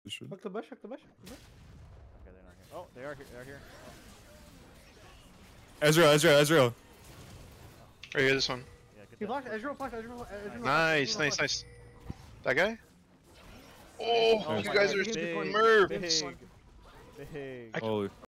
should. Fuck the bush, fuck the bush, fuck the bush. Okay, they're not here. Oh, they are here. They're here. Ezreal. Right here, this one. Yeah, get He that. flashed, Ezreal. Nice, Ezreal nice, flashed. nice. That guy? Oh, Oh you my guys God, are big, smurfs. big. Holy.